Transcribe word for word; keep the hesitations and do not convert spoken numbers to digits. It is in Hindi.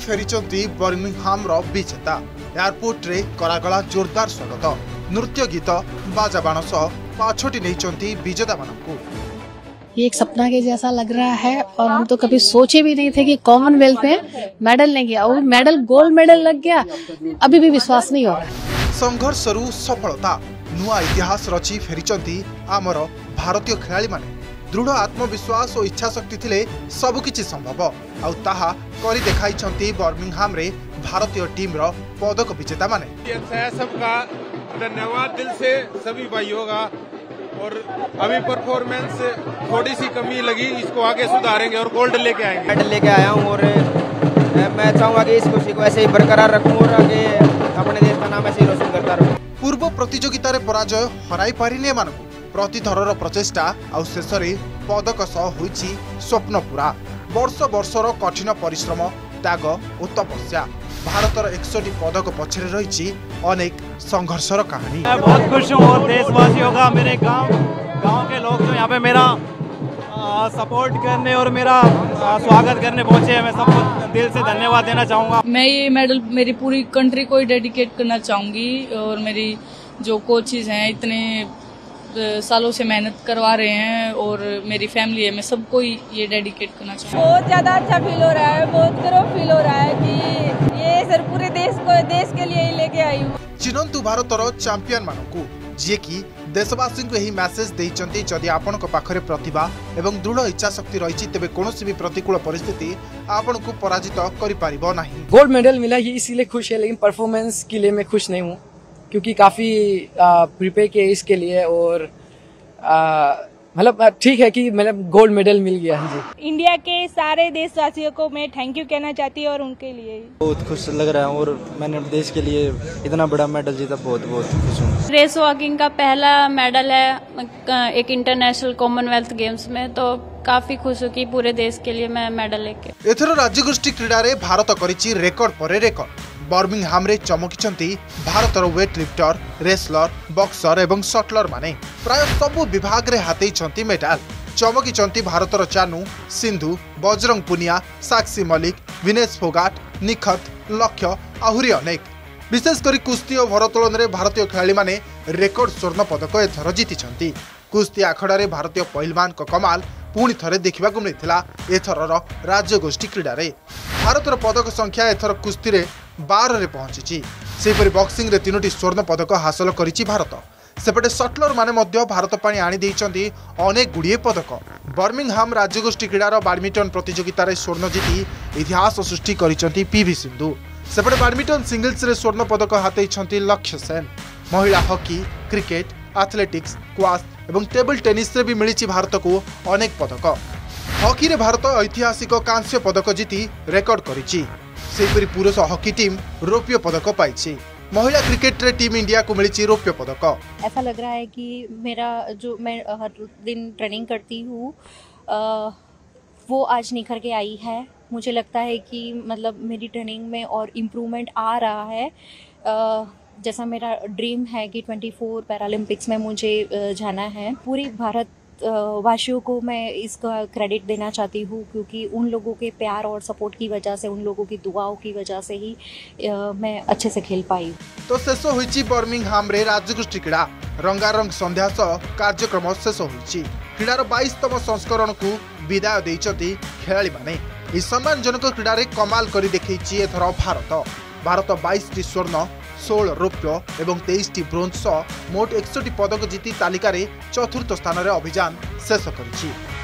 फेरी बर्मिंगहाम रो विजेता एयरपोर्ट रे करागला जोरदार स्वागत नृत्य गीत बाजा बाण सह पाछोटी नहीं विजेता मानू। ये एक सपना के जैसा लग रहा है और हम तो कभी सोचे भी नहीं थे कि कॉमनवेल्थ में मेडल नहीं गया और मेडल गोल्ड मेडल लग गया। अभी भी विश्वास नहीं हो रहा। संघर्षरू सफलता नुआ इतिहास रची फेरी आमर भारतीय खेलाड़ी माने दृढ़ आत्मविश्वास और इच्छा शक्ति थिले सबकिछि संभव आउ ताहा करि देखाइछंती बर्मिंगहाम रे भारतीय टीम रो पदक विजेता माने। सबका धन्यवाद दिल से सभी भाइयों का। और अभी परफॉर्मेंस थोड़ी सी कमी लगी, इसको आगे सुधारेंगे और गोल्ड लेके आएंगे। मेडल लेके आया हूँ और मैं चाहूँगा कि इस खुशी को ऐसे ही बरकरार रखूँ और आगे अपने देश का नाम ऐसे ही रोशन करता रहूँ। पूर्व प्रतियोगिता रे पराजय हराई पारिने मानकु प्रतिथरर प्रचेष्टा आ शेष पदक सह होइछि स्वप्न पूरा। वर्ष वर्षर कठिन परिश्रम त्याग और तपस्या भारतर एकसठ पदक पछरे रही अनेक संघर्षर कहानी। मैं बहुत खुश हूँ और देशवासियों का, मेरे गांव गांव के लोग जो यहाँ पे मेरा आ, सपोर्ट करने और मेरा आ, स्वागत करने पहुँचे हैं, मैं सबको दिल से धन्यवाद देना चाहूँगा। मैं ये मेडल मेरी पूरी कंट्री को ही डेडिकेट करना चाहूँगी और मेरी जो कोचेज हैं इतने सालों से मेहनत करवा रहे हैं और मेरी फैमिली है, मैं सबको ही ये डेडिकेट करना चाहूँगी। बहुत ज़्यादा अच्छा फील हो रहा है, बहुत गर्व फील हो रहा है कि ये सर पूरे देश को देश के लिए ही लेके आई हूँ। चिन्हतु भारतर चैंपियन मानकु जे कि देशवासी को यही मैसेज देइचंती जदि आपन को पाखरे प्रतिभा एवं दृढ़ इच्छा शक्ति रही तेबे कोनोसी भी प्रतिकूल परिस्थिति आपन को पराजित करि पारिबो नाही। गोल्ड मेडल मिला ये इसीलिए खुश है, लेकिन परफॉर्मेंस के लिए मैं खुश नहीं हूँ क्योंकि काफी प्रिपेयर किया इसके लिए और मतलब ठीक है कि मतलब गोल्ड मेडल मिल गया। जी इंडिया के सारे देशवासियों को मैं थैंक यू कहना चाहती हूँ और उनके लिए बहुत खुश लग रहा है और मैंने देश के लिए इतना बड़ा मेडल जीता, बहुत बहुत खुश हूँ। रेस वॉकिंग का पहला मेडल है एक इंटरनेशनल कॉमनवेल्थ गेम्स में, तो काफी खुश हूँ कि पूरे देश के लिए मैं मेडल लेके। एथर राज्यगोष्ठी क्रीडा रे भारत करिछि रेकर्ड पर रेकर्ड। बर्मिंगहाम रे चमकिचंती भारतर वेट लिफ्टर, रेसलर, बक्सर एवं शटलर माने प्राय सबु विभाग रे हातेइछंती मेडल। चमकिचंती भारतर चानू, सिंधु, बजरंग पुनिया, साक्षी मलिक, विनेश फोगाट, निखत, लक्ष्य आहुरी अनेक। विशेष करी कुस्ती और भरोत्तोलन रे भारतीय खेलाड़ी माने रेकर्ड स्वर्ण पदक एथर जीतिछंती। कुस्ती आखड़ा रे भारतीय पहलवान को कमाल पुणी थरे देखा मिलता एथर राज्यगोष्ठी क्रीडा रे। भारतर पदक संख्या एथर कुस्ती रे बार रे पहुंची। सेपरि बॉक्सिंग रे तीनोटी स्वर्ण पदक हासिल करिछि भारत। सेपटे शटलर माने मध्य भारत पानी आनी देइचंती अनेक गुड़िए पदक। बर्मिंगहाम राज्यगोष्ठी क्रीडार बैडमिंटन प्रतियोगिता रे स्वर्ण जीति इतिहास सृष्टि करिसंती पीवी सिंधु। सेपटे बैडमिंटन सिंगल्स रे स्वर्ण पदक हातेइछंती लक्ष्य सेन। महिला हॉकी, क्रिकेट, एथलेटिक्स, क्वाश एवं टेबल टेनिस रे भी मिली भारत को अनेक पदक। हॉकी रे भारत ऐतिहासिक कांस्य पदक जीति रेकर्ड करिछि। सेपरि पुरुष हॉकी टीम रौप्य पदक पाइछि। महिला क्रिकेट रे टीम इंडिया को मिली रौप्य पदक। ऐसा लग रहा है कि मेरा जो मैं हर दिन ट्रेनिंग करती हूँ वो आज निखर के आई है। मुझे लगता है कि मतलब मेरी ट्रेनिंग में और इम्प्रूवमेंट आ रहा है। आ, जैसा मेरा ड्रीम है कि चौबीस पैरालंपिक्स में मुझे जाना है। पूरी भारत वासियों को मैं इसका क्रेडिट देना चाहती हूँ क्योंकि उन लोगों के प्यार और सपोर्ट की वजह से, उन लोगों की दुआओं की वजह से ही आ, मैं अच्छे से खेल पाई। तो शेष होइछि बर्मिंगहाम रे राज्यगोष्ठी क्रीड़ा। रंगारंग संध्या सह कार्यक्रम शेष होइछि। क्रीडार बाईसतम संस्करण को विदाय देइछथि खेलाड़ी माने। ई सम्मानजनक क्रीडा रे कमाल करी देखैछि एथर भारत। भारत बाईस टी स्वर्ण, सोलह रौप्य एवं तेईस टी ब्रोंज सह मोट एकसठ पदक जीति तालिका रे चतुर्थ स्थान रे अभियान शेष करिछि।